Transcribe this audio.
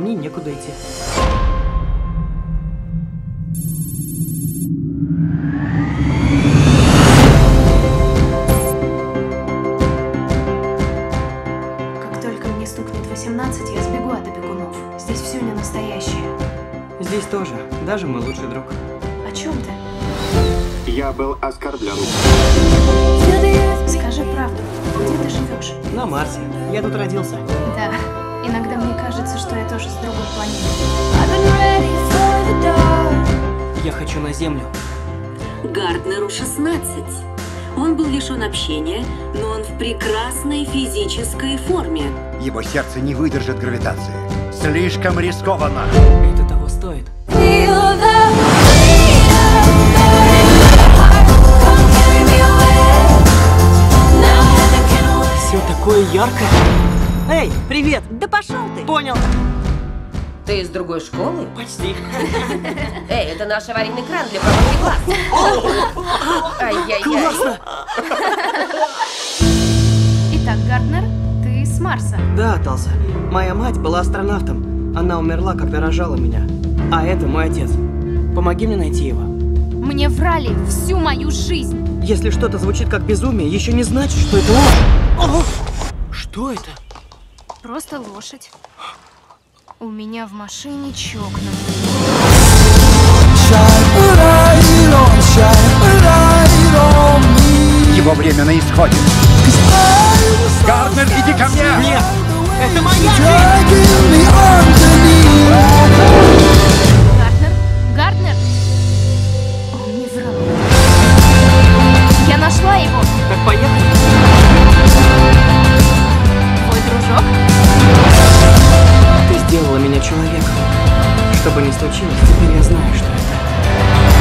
мне некуда идти. Как только мне стукнет 18, я сбегу от опекунов. Здесь все не настоящее. Здесь тоже, даже мой лучший друг. О чем ты? Я был оскорблен. Скажи правду. Где ты живешь? На Марсе. Я тут родился. Да. Иногда мне кажется, что я тоже с другой планеты. Я хочу на Землю. Гарднеру 16. Он был лишен общения, но он в прекрасной физической форме. Его сердце не выдержит гравитации. Слишком рискованно. Это того стоит. Все такое яркое. Эй, привет! Да пошел ты! Понял. Ты из другой школы? Почти. Эй, это наш аварийный кран для промывки глаз. Ай-яй-яй. Классно! Итак, Гарднер, ты с Марса. Да, Талса. Моя мать была астронавтом. Она умерла, когда рожала меня. А это мой отец. Помоги мне найти его. Мне врали всю мою жизнь. Если что-то звучит как безумие, еще не значит, что это ложь. Ого! Что это? Просто лошадь. У меня в машине чокнут. Его время на исходе. Гарднер, иди ко мне! Нет! Это моя жизнь! Гарднер? Гарднер? Он не врал. Я нашла его. Так поехали. Твой дружок? Ты сделала меня человеком. Что бы ни случилось, теперь я знаю, что это.